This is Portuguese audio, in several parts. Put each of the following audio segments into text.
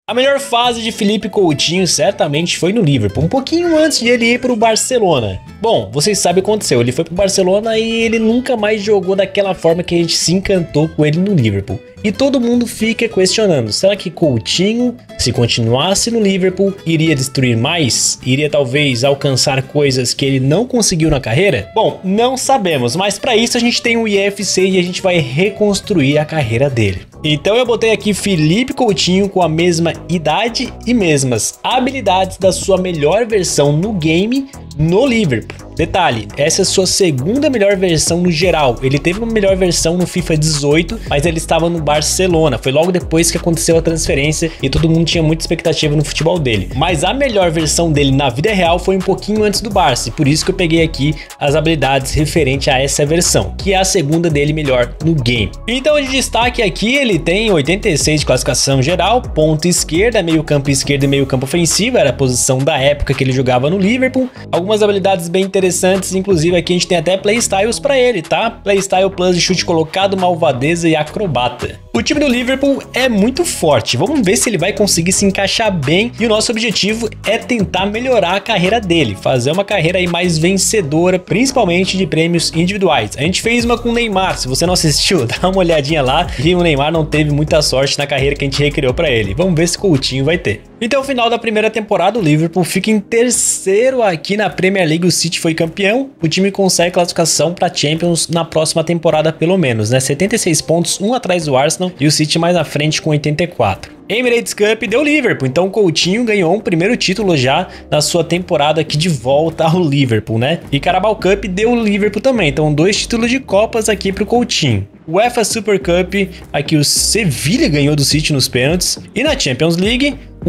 A melhor fase de Philippe Coutinho certamente foi no Liverpool, um pouquinho antes de ele ir para o Barcelona. Bom, vocês sabem o que aconteceu, ele foi para o Barcelona e ele nunca mais jogou daquela forma que a gente se encantou com ele no Liverpool. E todo mundo fica questionando, será que Coutinho, se continuasse no Liverpool, iria destruir mais? Iria talvez alcançar coisas que ele não conseguiu na carreira? Bom, não sabemos, mas para isso a gente tem o IFC e a gente vai reconstruir a carreira dele. Então eu botei aqui Philippe Coutinho com a mesma idade e mesmas habilidades da sua melhor versão no game no Liverpool. Detalhe, essa é a sua segunda melhor versão no geral. Ele teve uma melhor versão no FIFA 18, mas ele estava no Barcelona. Foi logo depois que aconteceu a transferência e todo mundo tinha muita expectativa no futebol dele. Mas a melhor versão dele na vida real foi um pouquinho antes do Barça, e por isso que eu peguei aqui as habilidades referente a essa versão, que é a segunda dele melhor no game. Então de destaque aqui, ele tem 86 de classificação geral, ponta esquerda, meio campo esquerdo e meio campo ofensivo, era a posição da época que ele jogava no Liverpool. Algumas habilidades bem interessantes, inclusive aqui a gente tem até playstyles para ele, tá? Playstyle plus de chute colocado, malvadeza e acrobata. O time do Liverpool é muito forte, vamos ver se ele vai conseguir se encaixar bem, e o nosso objetivo é tentar melhorar a carreira dele, fazer uma carreira aí mais vencedora, principalmente de prêmios individuais. A gente fez uma com o Neymar, se você não assistiu, dá uma olhadinha lá, e o Neymar não teve muita sorte na carreira que a gente recriou para ele. Vamos ver se Coutinho vai ter. Então, no final da primeira temporada, o Liverpool fica em terceiro aqui na Premier League, o City foi campeão, o time consegue classificação para Champions na próxima temporada pelo menos, né? 76 pontos, um atrás do Arsenal e o City mais à frente com 84. Emirates Cup deu Liverpool, então o Coutinho ganhou um primeiro título já na sua temporada aqui de volta ao Liverpool, né? E Carabao Cup deu o Liverpool também, então 2 títulos de Copas aqui pro Coutinho. UEFA Super Cup, aqui o Sevilla ganhou do City nos pênaltis. E na Champions League, o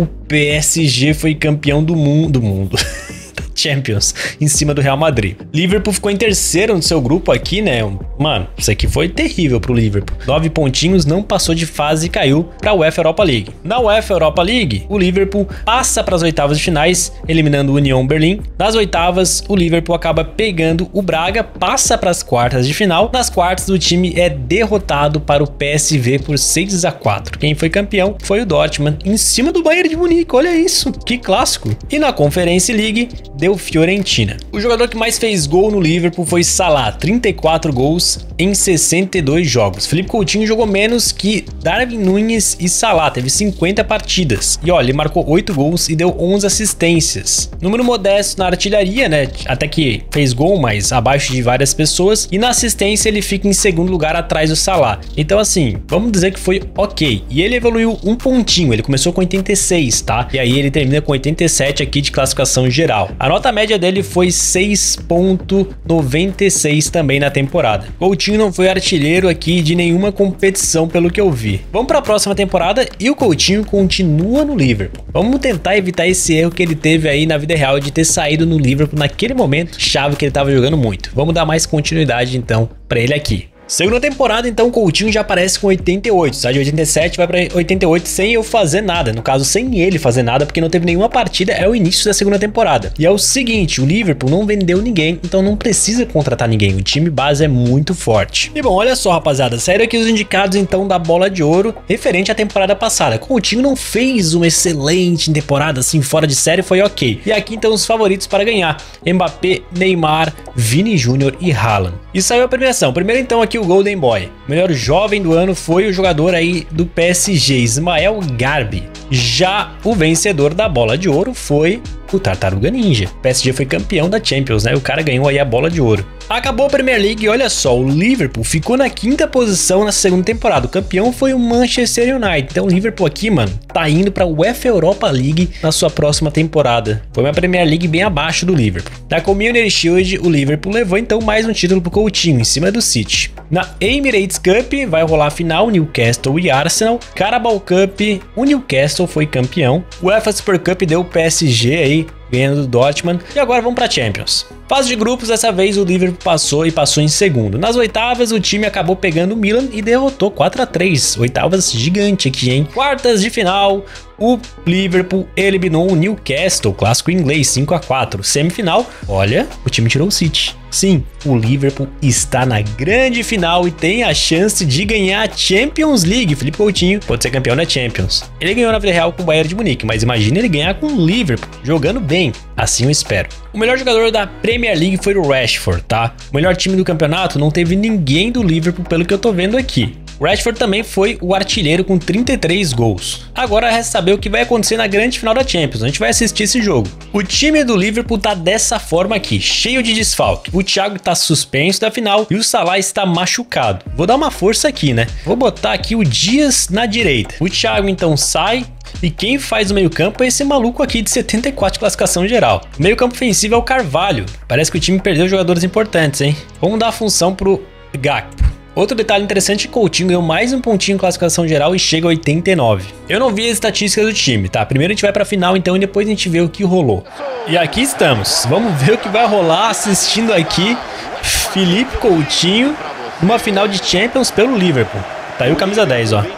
PSG foi campeão do mundo. Champions, em cima do Real Madrid. Liverpool ficou em terceiro no seu grupo aqui, né? Mano, isso aqui foi terrível pro Liverpool. 9 pontinhos, não passou de fase e caiu pra UEFA Europa League. Na UEFA Europa League, o Liverpool passa para as oitavas de finais, eliminando o Union Berlin. Nas oitavas, o Liverpool acaba pegando o Braga, passa para as quartas de final. Nas quartas, o time é derrotado para o PSV por 6-4. Quem foi campeão foi o Dortmund, em cima do Bayern de Munique. Olha isso, que clássico. E na Conference League, deu Fiorentina. O jogador que mais fez gol no Liverpool foi Salah, 34 gols em 62 jogos. Philippe Coutinho jogou menos que Darwin Núñez e Salah, teve 50 partidas. E olha, ele marcou 8 gols e deu 11 assistências. Número modesto na artilharia, né? Até que fez gol, mas abaixo de várias pessoas. E na assistência ele fica em segundo lugar atrás do Salah. Então assim, vamos dizer que foi ok. E ele evoluiu um pontinho, ele começou com 86, tá? E aí ele termina com 87 aqui de classificação geral. A nota média dele foi 6.96 também na temporada. Coutinho não foi artilheiro aqui de nenhuma competição pelo que eu vi. Vamos para a próxima temporada e o Coutinho continua no Liverpool. Vamos tentar evitar esse erro que ele teve aí na vida real de ter saído no Liverpool naquele momento chave que ele estava jogando muito. Vamos dar mais continuidade então para ele aqui. Segunda temporada, então, Coutinho já aparece com 88, sai de 87 vai para 88 sem eu fazer nada, no caso sem ele fazer nada, porque não teve nenhuma partida, é o início da segunda temporada. E é o seguinte, o Liverpool não vendeu ninguém, então não precisa contratar ninguém, o time base é muito forte. E bom, olha só rapaziada, saíram aqui os indicados então da bola de ouro, referente à temporada passada. Coutinho não fez uma excelente temporada, assim, fora de série, foi ok. E aqui então os favoritos para ganhar, Mbappé, Neymar, Vini Júnior e Haaland. E saiu a premiação, primeiro então aqui o Golden Boy. O melhor jovem do ano foi o jogador aí do PSG, Ismael Garbi. Já o vencedor da bola de ouro foi o Tartaruga Ninja. O PSG foi campeão da Champions, né? O cara ganhou aí a bola de ouro. Acabou a Premier League e olha só, o Liverpool ficou na 5ª posição na segunda temporada. O campeão foi o Manchester United. Então o Liverpool aqui, mano, tá indo pra UEFA Europa League na sua próxima temporada. Foi uma Premier League bem abaixo do Liverpool. Na Community Shield, o Liverpool levou então mais um título pro Coutinho, em cima do City. Na Emirates Cup vai rolar a final, Newcastle e Arsenal. Carabao Cup, o Newcastle foi campeão. O UEFA Super Cup deu o PSG aí, ganhando do Dortmund. E agora vamos para Champions. Fase de grupos, dessa vez o Liverpool passou e passou em segundo. Nas oitavas, o time acabou pegando o Milan e derrotou 4-3. Oitavas gigante aqui, hein? Quartas de final, o Liverpool eliminou o Newcastle, clássico inglês, 5-4. Semifinal, olha, o time tirou o City. Sim, o Liverpool está na grande final e tem a chance de ganhar a Champions League. Felipe Coutinho pode ser campeão da Champions. Ele ganhou na Villarreal com o Bayern de Munique, mas imagina ele ganhar com o Liverpool, jogando bem. Assim eu espero. O melhor jogador da Premier League foi o Rashford, tá? O melhor time do campeonato não teve ninguém do Liverpool, pelo que eu tô vendo aqui. O Rashford também foi o artilheiro com 33 gols. Agora resta saber o que vai acontecer na grande final da Champions. A gente vai assistir esse jogo. O time do Liverpool tá dessa forma aqui, cheio de desfalque. O Thiago tá suspenso da final e o Salah está machucado. Vou dar uma força aqui, né? Vou botar aqui o Dias na direita. O Thiago então sai. E quem faz o meio campo é esse maluco aqui de 74 de classificação geral. O meio campo ofensivo é o Carvalho. Parece que o time perdeu jogadores importantes, hein? Vamos dar a função pro Gakpo. Outro detalhe interessante é que Coutinho ganhou mais um pontinho em classificação geral e chega a 89. Eu não vi as estatísticas do time, tá? Primeiro a gente vai pra final então e depois a gente vê o que rolou. E aqui estamos. Vamos ver o que vai rolar assistindo aqui Felipe Coutinho numa final de Champions pelo Liverpool. Tá aí o camisa 10, ó.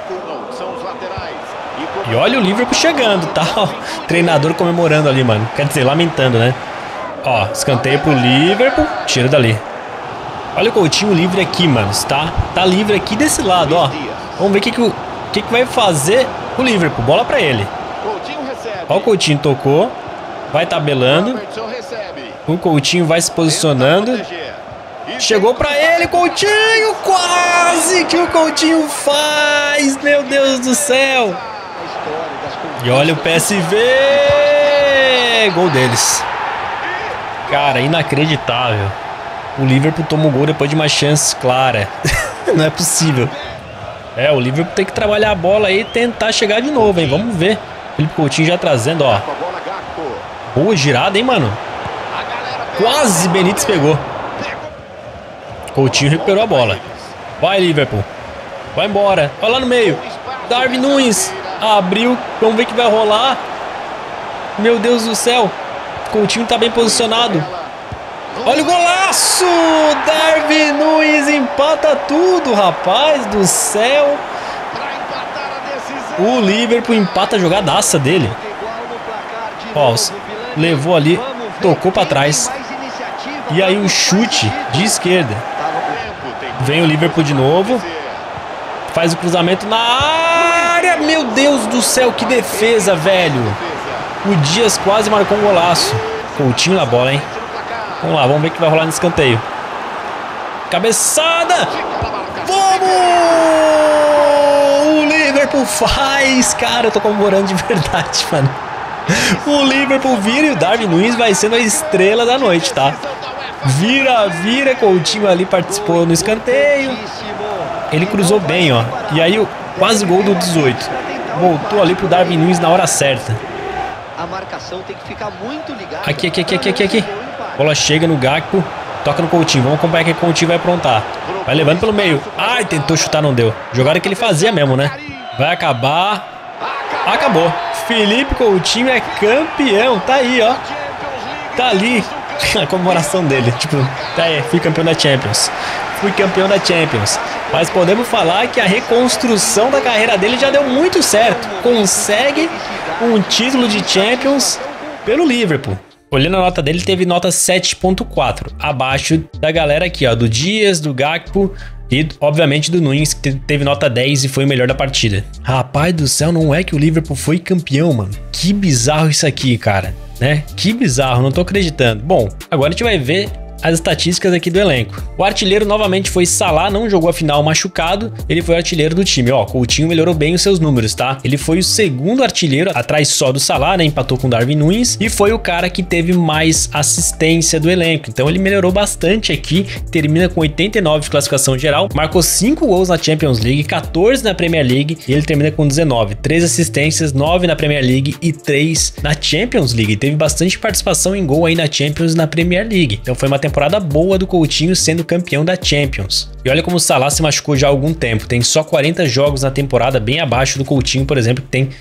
E olha o Liverpool chegando, tá? Ó, treinador comemorando ali, mano. Quer dizer, lamentando, né? Ó, escanteio pro Liverpool. Tira dali. Olha o Coutinho livre aqui, mano, tá? Tá livre aqui desse lado, ó. Vamos ver o que vai fazer o Liverpool. Bola pra ele. Ó, o Coutinho tocou. Vai tabelando. O Coutinho vai se posicionando. Chegou pra ele, Coutinho. Quase que o Coutinho faz. Meu Deus do céu. E olha o PSV. Gol deles. Cara, inacreditável. O Liverpool toma o gol depois de uma chance clara. Não é possível. É, o Liverpool tem que trabalhar a bola aí e tentar chegar de novo, hein? Vamos ver. Felipe Coutinho já trazendo, ó. Boa girada, hein, mano? Quase Benítez pegou. Coutinho recuperou a bola. Vai, Liverpool. Vai embora. Olha lá no meio. Darwin Núñez. Abriu. Vamos ver o que vai rolar. Meu Deus do céu. Coutinho tá bem posicionado. Olha o golaço! Darwin Núñez empata tudo, rapaz do céu. O Liverpool empata a jogadaça dele. Ó, levou ali, tocou pra trás. E aí o chute de esquerda. Vem o Liverpool de novo. Faz o cruzamento na área. Meu Deus do céu, que defesa, velho. O Dias quase marcou um golaço. Coutinho na bola, hein? Vamos lá, vamos ver o que vai rolar no escanteio. Cabeçada! Vamos! O Liverpool faz! Cara, eu tô comemorando de verdade, mano. O Liverpool vira e o Darwin Núñez vai sendo a estrela da noite, tá? Vira, Coutinho ali participou no escanteio. Ele cruzou bem, ó. E aí, quase gol do 18. Voltou ali pro Darwin Núñez na hora certa. A marcação tem que ficar muito ligada. Aqui. Bola chega no Gakpo. Toca no Coutinho. Vamos acompanhar que o Coutinho vai aprontar. Vai levando pelo meio. Ai, tentou chutar, não deu. Jogada que ele fazia mesmo, né? Vai acabar. Acabou. Felipe Coutinho é campeão. Tá aí, ó. Tá ali a comemoração dele. Tipo, tá aí, fui campeão da Champions. Fui campeão da Champions. Mas podemos falar que a reconstrução da carreira dele já deu muito certo. Consegue um título de Champions pelo Liverpool. Olhando a nota dele, teve nota 7.4, abaixo da galera aqui, ó, do Dias, do Gakpo e, obviamente, do Núñez, que teve nota 10 e foi o melhor da partida. Rapaz do céu, não é que o Liverpool foi campeão, mano? Que bizarro isso aqui, cara, né? Que bizarro, não tô acreditando. Bom, agora a gente vai ver as estatísticas aqui do elenco. O artilheiro novamente foi Salah, não jogou a final machucado, ele foi o artilheiro do time. Ó, Coutinho melhorou bem os seus números, tá? Ele foi o segundo artilheiro, atrás só do Salah, né? Empatou com o Darwin Núñez e foi o cara que teve mais assistência do elenco. Então ele melhorou bastante aqui, termina com 89 de classificação geral, marcou 5 gols na Champions League, 14 na Premier League e ele termina com 19. 3 assistências, 9 na Premier League e 3 na Champions League. Teve bastante participação em gol aí na Champions e na Premier League. Então foi uma temporada temporada boa do Coutinho sendo campeão da Champions. E olha como o Salah se machucou já há algum tempo, tem só 40 jogos na temporada, bem abaixo do Coutinho, por exemplo, que tem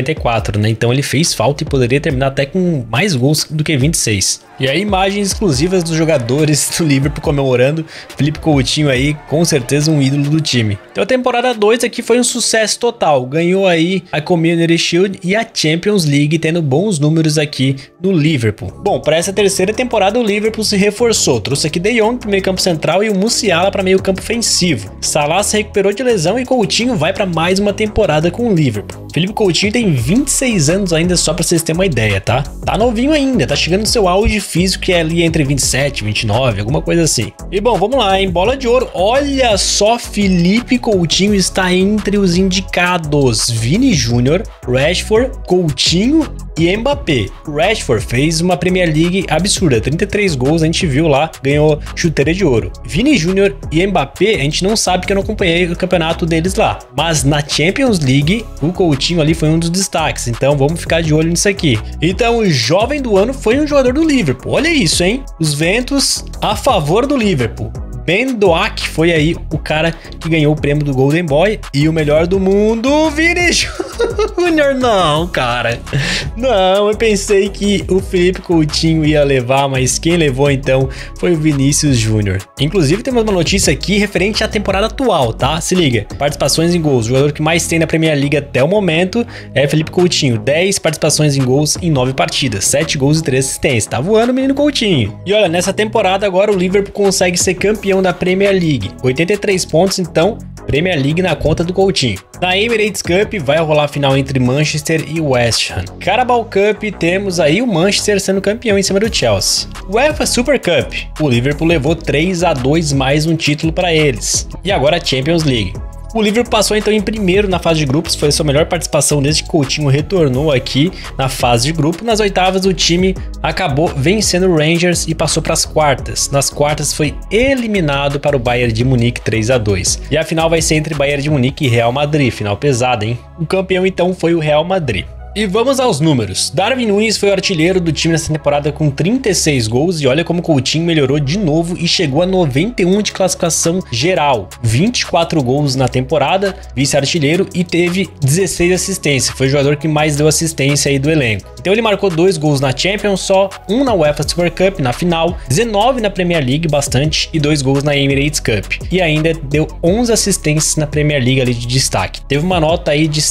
54, né? Então ele fez falta e poderia terminar até com mais gols do que 26. E aí imagens exclusivas dos jogadores do Liverpool comemorando, Philippe Coutinho aí, com certeza um ídolo do time. Então a temporada 2 aqui foi um sucesso total, ganhou aí a Community Shield e a Champions League, tendo bons números aqui no Liverpool. Bom, para essa terceira temporada o Liverpool se reforçou, trouxe aqui De Jong para meio campo central e o Musiala para meio campo ofensivo. Salah se recuperou de lesão e Coutinho vai para mais uma temporada com o Liverpool. Philippe Coutinho tem 26 anos ainda, só para vocês terem uma ideia, tá? Tá novinho ainda, tá chegando no seu auge físico, que é ali entre 27 e 29, alguma coisa assim. E bom, vamos lá, hein? Bola de ouro. Olha só, Philippe Coutinho está entre os indicados. Vini Júnior, Rashford, Coutinho e Mbappé. O Rashford fez uma Premier League absurda, 33 gols, a gente viu lá, ganhou chuteira de ouro. Vini Júnior e Mbappé, a gente não sabe, que eu não acompanhei o campeonato deles lá. Mas na Champions League, o Coutinho ali foi um dos destaques, então vamos ficar de olho nisso aqui. Então o jovem do ano foi um jogador do Liverpool, olha isso, hein? Os ventos a favor do Liverpool. Ben Doak foi aí o cara que ganhou o prêmio do Golden Boy. E o melhor do mundo, Vini Júnior. Não, cara. Não, eu pensei que o Philippe Coutinho ia levar, mas quem levou então foi o Vinícius Júnior. Inclusive temos uma notícia aqui referente à temporada atual, tá? Se liga. Participações em gols. O jogador que mais tem na Premier League até o momento é Philippe Coutinho. 10 participações em gols em 9 partidas. 7 gols e 3 assistências. Tá voando o menino Coutinho. E olha, nessa temporada agora o Liverpool consegue ser campeão da Premier League, 83 pontos, então Premier League na conta do Coutinho. Na Emirates Cup vai rolar a final entre Manchester e West Ham. Carabao Cup temos aí o Manchester sendo campeão em cima do Chelsea. UEFA Super Cup, o Liverpool levou 3-2 mais um título para eles. E agora a Champions League. O Liverpool passou então em primeiro na fase de grupos, foi a sua melhor participação desde que Coutinho retornou aqui na fase de grupo. Nas oitavas o time acabou vencendo o Rangers e passou para as quartas. Nas quartas foi eliminado para o Bayern de Munique 3-2. E a final vai ser entre Bayern de Munique e Real Madrid, final pesada, hein? O campeão então foi o Real Madrid. E vamos aos números. Darwin Núñez foi o artilheiro do time nessa temporada com 36 gols e olha como Coutinho melhorou de novo e chegou a 91 de classificação geral. 24 gols na temporada, vice-artilheiro e teve 16 assistências. Foi o jogador que mais deu assistência aí do elenco. Então ele marcou 2 gols na Champions só, 1 na UEFA Super Cup na final, 19 na Premier League, bastante, e 2 gols na Emirates Cup. E ainda deu 11 assistências na Premier League ali de destaque. Teve uma nota aí de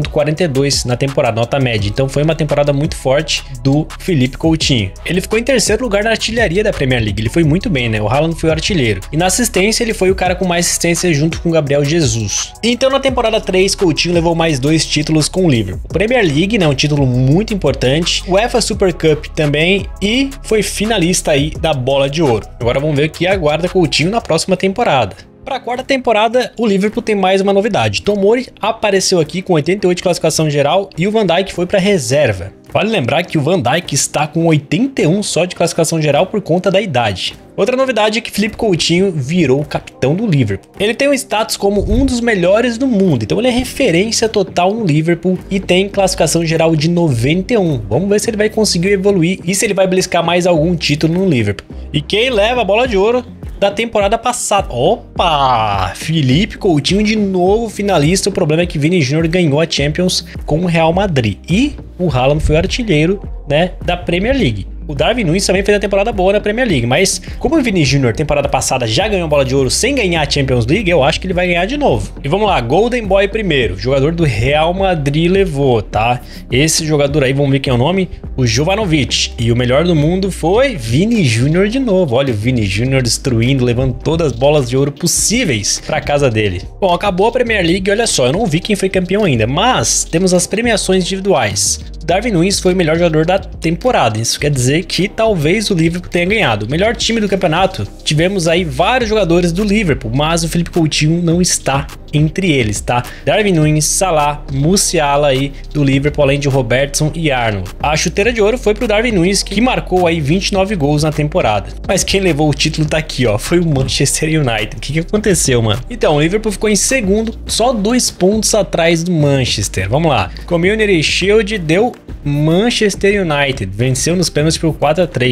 7.42 na temporada, nota média. Então foi uma temporada muito forte do Philippe Coutinho. Ele ficou em terceiro lugar na artilharia da Premier League. Ele foi muito bem, né? O Haaland foi o artilheiro. E na assistência ele foi o cara com mais assistência junto com o Gabriel Jesus. Então na temporada 3, Coutinho levou mais 2 títulos com o Liverpool. Premier League, né? Um título muito importante. UEFA Super Cup também. E foi finalista aí da Bola de Ouro. Agora vamos ver o que aguarda Coutinho na próxima temporada. Para a quarta temporada, o Liverpool tem mais uma novidade. Tomori apareceu aqui com 88 de classificação geral e o Van Dijk foi para reserva. Vale lembrar que o Van Dijk está com 81 só de classificação geral por conta da idade. Outra novidade é que Philippe Coutinho virou o capitão do Liverpool. Ele tem um status como um dos melhores do mundo, então ele é referência total no Liverpool e tem classificação geral de 91. Vamos ver se ele vai conseguir evoluir e se ele vai beliscar mais algum título no Liverpool. E quem leva a bola de ouro da temporada passada? Opa! Philippe Coutinho de novo finalista. O problema é que Vini Júnior ganhou a Champions com o Real Madrid e o Haaland foi o artilheiro, né, da Premier League. O Darwin Núñez também fez uma temporada boa na Premier League, mas como o Vini Júnior temporada passada já ganhou a bola de ouro sem ganhar a Champions League, eu acho que ele vai ganhar de novo. E vamos lá, Golden Boy primeiro, jogador do Real Madrid levou, tá? Esse jogador aí, vamos ver quem é o nome, o Jovanovic. E o melhor do mundo foi Vini Júnior de novo. Olha o Vini Júnior destruindo, levando todas as bolas de ouro possíveis para casa dele. Bom, acabou a Premier League, olha só, eu não vi quem foi campeão ainda, mas temos as premiações individuais. Darwin Núñez foi o melhor jogador da temporada, isso quer dizer que talvez o Liverpool tenha ganhado. O melhor time do campeonato, tivemos aí vários jogadores do Liverpool, mas o Philippe Coutinho não está entre eles, tá? Darwin Núñez, Salah, Musiala aí do Liverpool, além de Robertson e Arnold. A chuteira de ouro foi pro Darwin Núñez, que marcou aí 29 gols na temporada. Mas quem levou o título tá aqui, ó, foi o Manchester United. O que aconteceu, mano? Então, o Liverpool ficou em segundo, só 2 pontos atrás do Manchester. Vamos lá. Community Shield deu Manchester United, venceu nos pênaltis por 4-3.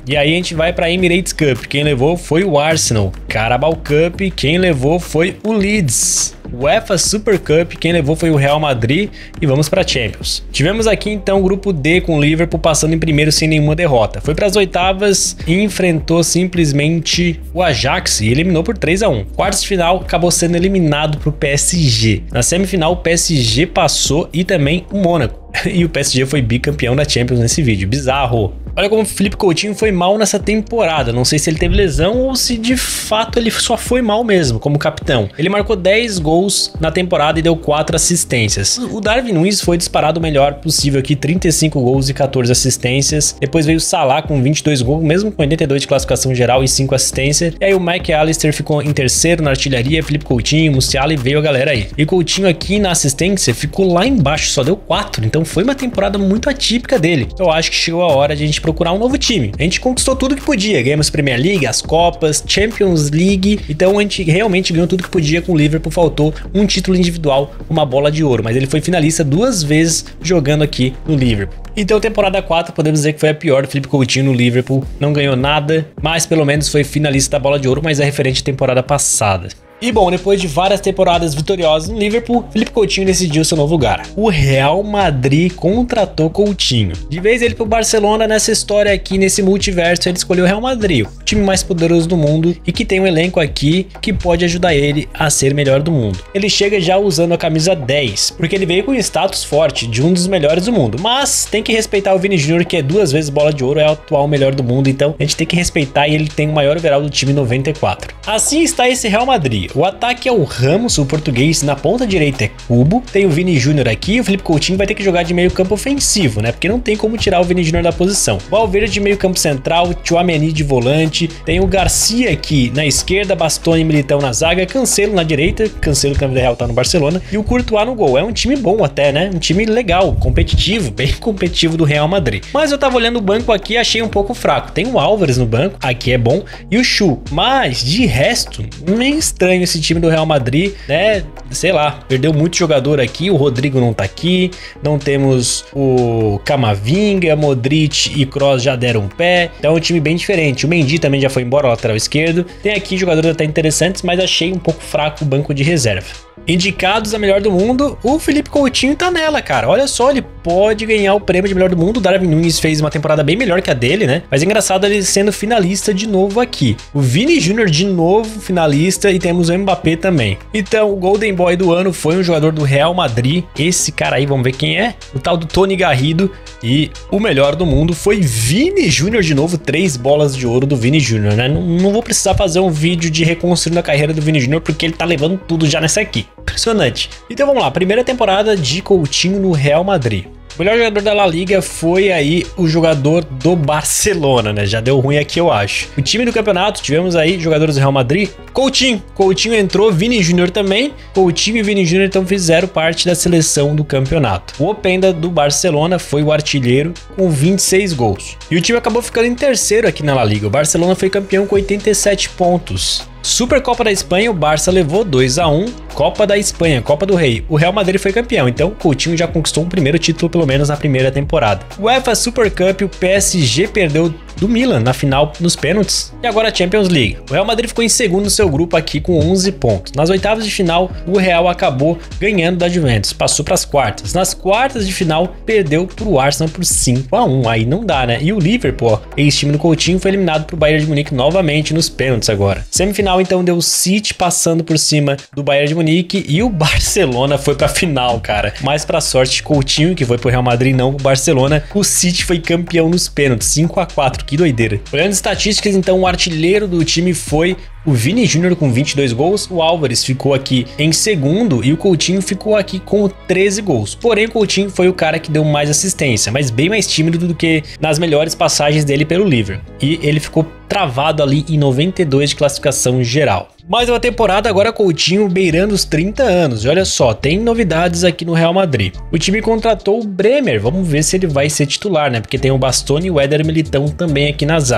E aí a gente vai para Emirates Cup. Quem levou foi o Arsenal. Carabao Cup, quem levou foi o Leeds. UEFA Super Cup, quem levou foi o Real Madrid. E vamos para Champions. Tivemos aqui então o grupo D com o Liverpool passando em primeiro sem nenhuma derrota. Foi para as oitavas e enfrentou simplesmente o Ajax e eliminou por 3-1. Quartos de final acabou sendo eliminado para o PSG. Na semifinal o PSG passou e também o Mônaco. E o PSG foi bicampeão da Champions nesse vídeo. Bizarro. Olha como o Philippe Coutinho foi mal nessa temporada. Não sei se ele teve lesão ou se de fato ele só foi mal mesmo como capitão. Ele marcou 10 gols na temporada e deu 4 assistências. O Darwin Núñez foi disparado o melhor possível aqui, 35 gols e 14 assistências. Depois veio o Salah com 22 gols, mesmo com 82 de classificação geral e 5 assistências. E aí o Mike Allister ficou em terceiro na artilharia, Philippe Coutinho, Musiala e veio a galera aí. E Coutinho aqui na assistência ficou lá embaixo, só deu 4. Então foi uma temporada muito atípica dele. Eu acho que chegou a hora de a gente procurar um novo time. A gente conquistou tudo que podia. Ganhamos Premier League, as Copas, Champions League. Então a gente realmente ganhou tudo que podia com o Liverpool. Faltou um título individual, uma bola de ouro. Mas ele foi finalista 2 vezes jogando aqui no Liverpool. Então temporada 4 podemos dizer que foi a pior do Philippe Coutinho no Liverpool. Não ganhou nada, mas pelo menos foi finalista da bola de ouro, mas é referente à temporada passada. E bom, depois de várias temporadas vitoriosas no Liverpool, Philippe Coutinho decidiu seu novo lugar. O Real Madrid contratou Coutinho. De vez ele pro Barcelona, nessa história aqui, nesse multiverso, ele escolheu o Real Madrid, o time mais poderoso do mundo e que tem um elenco aqui que pode ajudar ele a ser melhor do mundo. Ele chega já usando a camisa 10, porque ele veio com um status forte de um dos melhores do mundo, mas tem que respeitar o Vini Júnior, que é 2 vezes bola de ouro, é o atual melhor do mundo, então a gente tem que respeitar e ele tem o maior overall do time 94. Assim está esse Real Madrid. O ataque é o Ramos, o português, na ponta direita é Kubo, tem o Vini Júnior aqui, o Philippe Coutinho vai ter que jogar de meio campo ofensivo, né, porque não tem como tirar o Vini Júnior da posição. Valverde de meio campo central, Tchouaméni de volante, tem o Garcia aqui na esquerda, Bastoni e Militão na zaga, Cancelo na direita, Cancelo que na vida real tá no Barcelona, e o Courtois no gol. É um time bom até, né, um time legal, competitivo, bem competitivo do Real Madrid. Mas eu tava olhando o banco aqui e achei um pouco fraco. Tem o Álvares no banco, aqui é bom, e o Chu, mas de resto, meio estranho esse time do Real Madrid, né? Sei lá, perdeu muito jogador aqui, o Rodrigo não tá aqui, não temos o Camavinga, Modric e Kroos já deram um pé, então é um time bem diferente. O Mendy também já foi embora, lateral esquerdo. Tem aqui jogadores até interessantes, mas achei um pouco fraco o banco de reserva. Indicados a melhor do mundo, o Philippe Coutinho tá nela, cara. Olha só, ele pode ganhar o prêmio de melhor do mundo. O Darwin Núñez fez uma temporada bem melhor que a dele, né? Mas é engraçado ele sendo finalista de novo aqui. O Vini Júnior de novo finalista e temos o Mbappé também. Então, o Golden Boy do ano foi um jogador do Real Madrid. Esse cara aí, vamos ver quem é. O tal do Tony Garrido. E o melhor do mundo foi Vini Júnior de novo. 3 bolas de ouro do Vini Júnior, né? Não vou precisar fazer um vídeo de reconstruindo a carreira do Vini Júnior porque ele tá levando tudo já nessa aqui. Impressionante. Então vamos lá, primeira temporada de Coutinho no Real Madrid. O melhor jogador da La Liga foi aí o jogador do Barcelona, né? Já deu ruim aqui, eu acho. O time do campeonato, tivemos aí jogadores do Real Madrid. Coutinho entrou, Vini Júnior também. Coutinho e Vini Júnior então fizeram parte da seleção do campeonato. O Openda do Barcelona foi o artilheiro com 26 gols. E o time acabou ficando em terceiro aqui na La Liga. O Barcelona foi campeão com 87 pontos. Supercopa da Espanha, o Barça levou 2-1. Copa da Espanha, Copa do Rei, o Real Madrid foi campeão, então o Coutinho já conquistou um primeiro título pelo menos na primeira temporada. O UEFA Super Cup, o PSG perdeu do Milan na final nos pênaltis. E agora a Champions League. O Real Madrid ficou em segundo no seu grupo aqui com 11 pontos. Nas oitavas de final, o Real acabou ganhando da Juventus, passou para as quartas. Nas quartas de final, perdeu para o Arsenal por 5-1, aí não dá, né? E o Liverpool, ex-time do Coutinho, foi eliminado para o Bayern de Munique novamente nos pênaltis agora. Semifinal então deu o City passando por cima do Bayern de Munique e o Barcelona foi pra final, cara. Mas pra sorte de Coutinho, que foi pro Real Madrid, não pro Barcelona, o City foi campeão nos pênaltis, 5-4, que doideira. Olhando as estatísticas, então o artilheiro do time foi o Vini Júnior com 22 gols, o Álvares ficou aqui em segundo e o Coutinho ficou aqui com 13 gols. Porém, o Coutinho foi o cara que deu mais assistência, mas bem mais tímido do que nas melhores passagens dele pelo Liverpool. E ele ficou travado ali em 92 de classificação geral. Mais uma temporada agora Coutinho beirando os 30 anos. E olha só, tem novidades aqui no Real Madrid. O time contratou o Bremer, vamos ver se ele vai ser titular, né? Porque tem o Bastoni e o Éder Militão também aqui na zaga.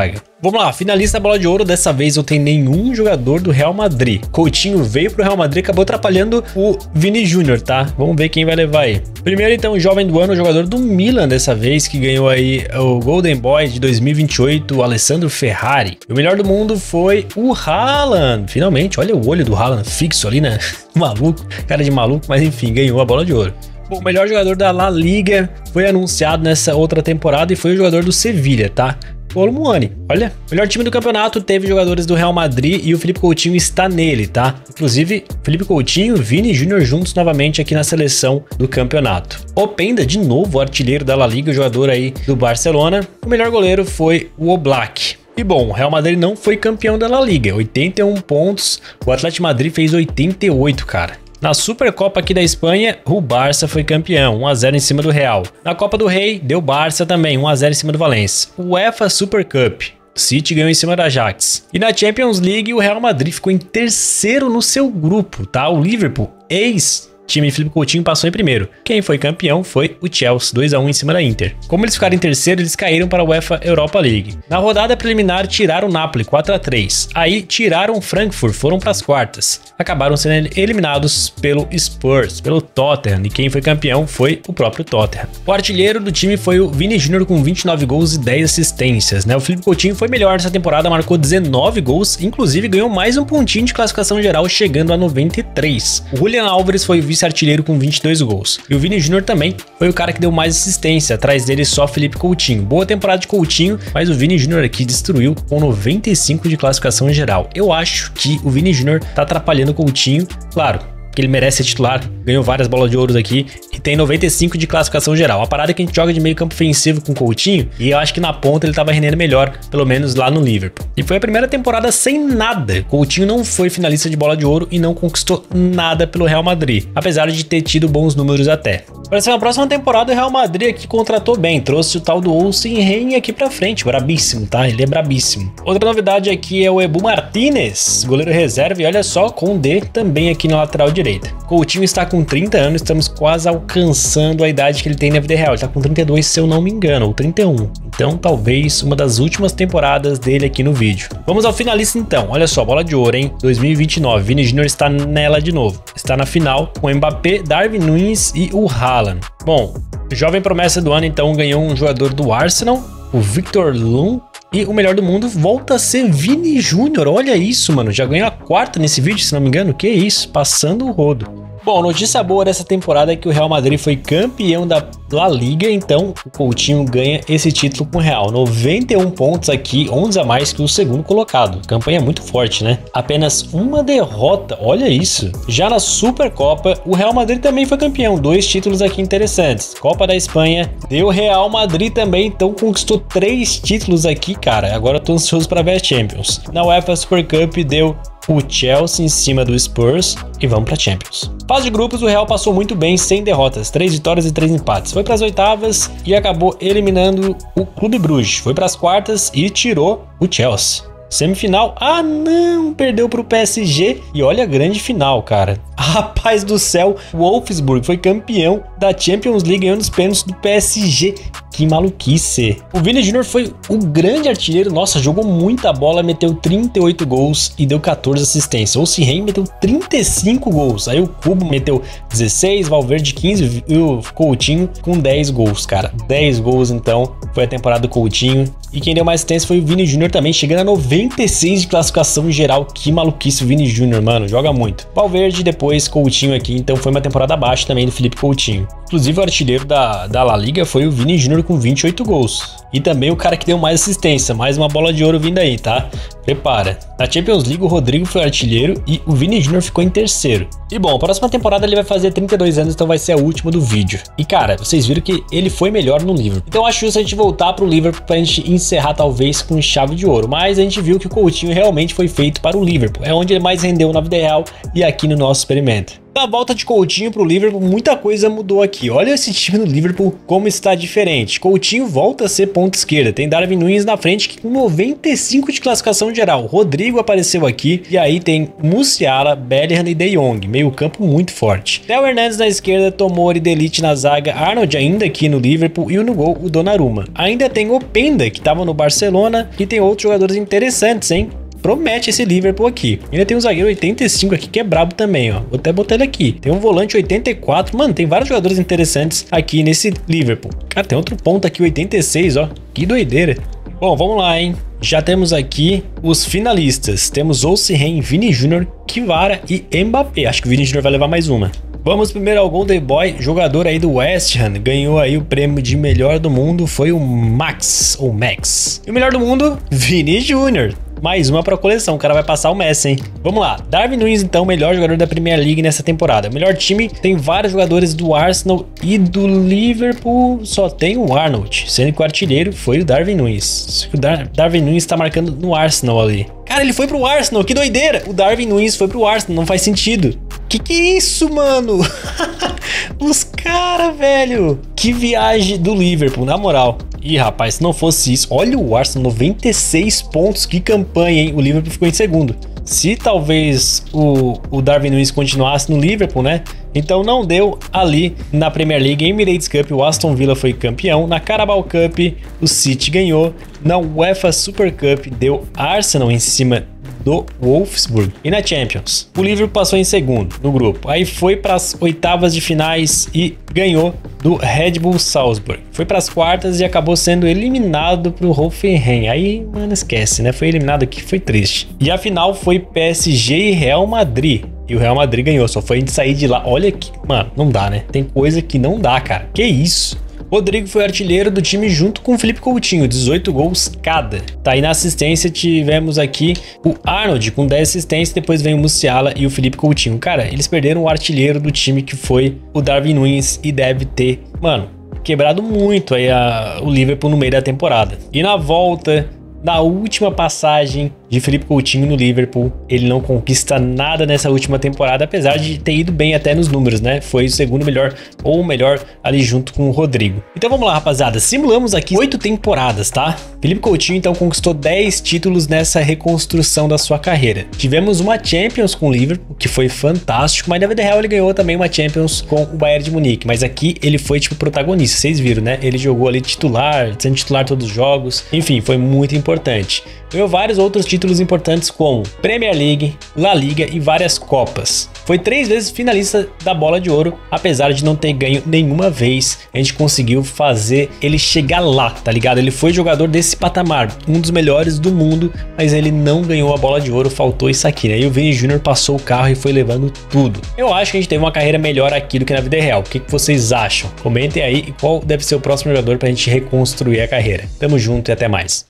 Vamos lá, finalista da Bola de Ouro, dessa vez não tem nenhum jogador do Real Madrid. Coutinho veio pro Real Madrid, acabou atrapalhando o Vini Júnior, tá? Vamos ver quem vai levar aí. Primeiro então, o jovem do ano, o jogador do Milan dessa vez, que ganhou aí o Golden Boy de 2028, o Alessandro Ferrari. O melhor do mundo foi o Haaland, finalmente, olha o olho do Haaland fixo ali, né? Maluco, cara de maluco, mas enfim, ganhou a Bola de Ouro. Bom, o melhor jogador da La Liga foi anunciado nessa outra temporada e foi o jogador do Sevilha, tá? Colomboani, olha, o melhor time do campeonato teve jogadores do Real Madrid e o Felipe Coutinho está nele, tá? Inclusive, Felipe Coutinho e Vini Júnior juntos novamente aqui na seleção do campeonato. Openda, de novo, o artilheiro da La Liga, o jogador aí do Barcelona. O melhor goleiro foi o Oblak. E bom, o Real Madrid não foi campeão da La Liga, 81 pontos, o Atlético Madrid fez 88, cara. Na Supercopa aqui da Espanha, o Barça foi campeão, 1 a 0 em cima do Real. Na Copa do Rei, deu Barça também, 1 a 0 em cima do Valência. O UEFA Super Cup, o City ganhou em cima da Ajax. E na Champions League, o Real Madrid ficou em terceiro no seu grupo, tá? O Liverpool, time de Felipe Coutinho, passou em primeiro. Quem foi campeão foi o Chelsea, 2 a 1 em cima da Inter. Como eles ficaram em terceiro, eles caíram para a UEFA Europa League. Na rodada preliminar, tiraram o Napoli, 4 a 3. Aí, tiraram o Frankfurt, foram para as quartas. Acabaram sendo eliminados pelo Spurs, pelo Tottenham, e quem foi campeão foi o próprio Tottenham. O artilheiro do time foi o Vini Júnior com 29 gols e 10 assistências, né? O Felipe Coutinho foi melhor nessa temporada, marcou 19 gols, inclusive ganhou mais um pontinho de classificação geral, chegando a 93. O Julian Álvares foi o vice-artilheiro com 22 gols. E o Vini Júnior também foi o cara que deu mais assistência, atrás dele só Felipe Coutinho. Boa temporada de Coutinho, mas o Vini Júnior aqui destruiu com 95 de classificação geral. Eu acho que o Vini Júnior tá atrapalhando o Coutinho, claro, que ele merece ser titular, ganhou várias bolas de ouro aqui e tem 95 de classificação geral. A parada é que a gente joga de meio campo ofensivo com o Coutinho e eu acho que na ponta ele tava rendendo melhor, pelo menos lá no Liverpool. E foi a primeira temporada sem nada. Coutinho não foi finalista de bola de ouro e não conquistou nada pelo Real Madrid, apesar de ter tido bons números até. Para ser na próxima temporada, o Real Madrid aqui contratou bem, trouxe o tal do Olsen Ren aqui pra frente, brabíssimo, tá? Ele é brabíssimo. Outra novidade aqui é o Ebu Martínez, goleiro reserva, e olha só, com D também aqui na lateral direita. Coutinho está com 30 anos, estamos quase alcançando a idade que ele tem na vida real. Ele está com 32, se eu não me engano, ou 31. Então, talvez uma das últimas temporadas dele aqui no vídeo. Vamos ao finalista então. Olha só, bola de ouro, hein? 2029. Vini Júnior está nela de novo. Está na final com o Mbappé, Darwin Núñez e o Haaland. Bom, jovem promessa do ano então ganhou um jogador do Arsenal, o Victor Lund. E o melhor do mundo volta a ser Vini Júnior. Olha isso, mano. Já ganhou a quarta nesse vídeo, se não me engano. Que isso? Passando o rodo. Bom, notícia boa dessa temporada é que o Real Madrid foi campeão da La Liga, então o Coutinho ganha esse título com o Real. 91 pontos aqui, 11 a mais que o segundo colocado. Campanha muito forte, né? Apenas uma derrota, olha isso. Já na Supercopa, o Real Madrid também foi campeão. 2 títulos aqui interessantes. Copa da Espanha, deu Real Madrid também, então conquistou 3 títulos aqui, cara. Agora eu tô ansioso para ver a Champions. Na UEFA Super Cup deu o Chelsea em cima do Spurs e vamos para Champions. Fase de grupos, o Real passou muito bem, sem derrotas, 3 vitórias e 3 empates. Foi para as oitavas e acabou eliminando o Clube Bruges. Foi para as quartas e tirou o Chelsea. Semifinal, ah não, perdeu para o PSG e olha a grande final, cara. Rapaz do céu, o Wolfsburg foi campeão da Champions League ganhando os pênaltis do PSG. Que maluquice. O Vini Júnior foi o grande artilheiro, nossa, jogou muita bola, meteu 38 gols e deu 14 assistências. O Olsen Ren meteu 35 gols, aí o Kubo meteu 16, Valverde 15 e o Coutinho com 10 gols, cara. 10 gols então, foi a temporada do Coutinho. E quem deu mais assistência foi o Vini Júnior também, chegando a 96 de classificação geral. Que maluquice o Vini Júnior, mano, joga muito. Valverde, depois Coutinho aqui, então foi uma temporada abaixo também do Felipe Coutinho. Inclusive o artilheiro da La Liga foi o Vini Júnior com 28 gols. E também o cara que deu mais assistência, mais uma bola de ouro vindo aí, tá? Prepara. Na Champions League o Rodrigo foi artilheiro e o Vini Júnior ficou em terceiro. E bom, a próxima temporada ele vai fazer 32 anos, então vai ser a última do vídeo. E cara, vocês viram que ele foi melhor no Liverpool. Então acho justo a gente voltar pro Liverpool pra gente encerrar talvez com chave de ouro. Mas a gente viu que o Coutinho realmente foi feito para o Liverpool. É onde ele mais rendeu na vida real e aqui no nosso experimento. Da volta de Coutinho pro Liverpool, muita coisa mudou aqui. Olha esse time do Liverpool como está diferente. Coutinho volta a ser ponta esquerda. Tem Darwin Núñez na frente que com 95 de classificação geral. Rodrigo apareceu aqui. E aí tem Musiala, Bellingham e De Jong. Meio campo muito forte. Theo Hernandes na esquerda, Tomori, De Ligt na zaga. Arnold ainda aqui no Liverpool e no gol o Donnarumma. Ainda tem Openda que estava no Barcelona. E tem outros jogadores interessantes, hein? Promete esse Liverpool aqui. Ainda tem um zagueiro 85 aqui que é brabo também, ó. Vou até botar ele aqui. Tem um volante 84. Mano, tem vários jogadores interessantes aqui nesse Liverpool. Cara, tem outro ponto aqui, 86, ó. Que doideira. Bom, vamos lá, hein. Já temos aqui os finalistas. Temos Osimhen, Vini Júnior, Kvara e Mbappé. Acho que o Vini Júnior vai levar mais uma. Vamos primeiro ao Golden Boy, jogador aí do West Ham, ganhou aí o prêmio de melhor do mundo, foi o Max, ou Max. E o melhor do mundo, Vini Júnior. Mais uma para a coleção, o cara vai passar o Messi, hein? Vamos lá, Darwin Núñez então, melhor jogador da Premier League nessa temporada. Melhor time, tem vários jogadores do Arsenal e do Liverpool, só tem o Arnold, sendo que o artilheiro foi o Darwin Núñez. O Darwin Núñez tá marcando no Arsenal ali. Cara, ele foi pro Arsenal, que doideira! O Darwin Núñez foi pro Arsenal, não faz sentido. Que é isso, mano? Os caras, velho. Que viagem do Liverpool, na moral. Ih, rapaz, se não fosse isso... Olha o Arsenal, 96 pontos. Que campanha, hein? O Liverpool ficou em segundo. Se talvez o Darwin Núñez continuasse no Liverpool, né? Então não deu ali na Premier League. Emirates Cup, o Aston Villa foi campeão. Na Carabao Cup, o City ganhou. Na UEFA Super Cup, deu Arsenal em cima do Wolfsburg. E na Champions, o Liverpool passou em segundo no grupo. Aí foi para as oitavas de finais e ganhou do Red Bull Salzburg. Foi para as quartas e acabou sendo eliminado pro Hoffenheim. Aí, mano, esquece, né? Foi eliminado aqui, foi triste. E a final foi PSG e Real Madrid. E o Real Madrid ganhou, só foi de sair de lá. Olha que, mano, não dá, né? Tem coisa que não dá, cara. Que isso? Rodrigo foi artilheiro do time junto com o Felipe Coutinho, 18 gols cada. Tá aí na assistência, tivemos aqui o Arnold com 10 assistências, depois vem o Musiala e o Felipe Coutinho. Cara, eles perderam o artilheiro do time que foi o Darwin Núñez e deve ter, mano, quebrado muito aí o Liverpool no meio da temporada. E na volta, na última passagem de Felipe Coutinho no Liverpool, ele não conquista nada nessa última temporada, apesar de ter ido bem até nos números, né? Foi o segundo melhor ou o melhor ali junto com o Rodrigo. Então vamos lá, rapaziada, simulamos aqui 8 temporadas, tá? Felipe Coutinho então conquistou 10 títulos nessa reconstrução da sua carreira. Tivemos uma Champions com o Liverpool, que foi fantástico, mas na vida real ele ganhou também uma Champions com o Bayern de Munique, mas aqui ele foi tipo protagonista, vocês viram, né? Ele jogou ali titular, sendo titular todos os jogos, enfim, foi muito importante. Ganhou vários outros títulos importantes como Premier League, La Liga e várias Copas. Foi 3 vezes finalista da Bola de Ouro, apesar de não ter ganho nenhuma vez, a gente conseguiu fazer ele chegar lá, tá ligado? Ele foi jogador desse patamar, um dos melhores do mundo, mas ele não ganhou a Bola de Ouro, faltou isso aqui, né? E o Vini Júnior passou o carro e foi levando tudo. Eu acho que a gente teve uma carreira melhor aqui do que na vida real. O que vocês acham? Comentem aí qual deve ser o próximo jogador pra gente reconstruir a carreira. Tamo junto e até mais.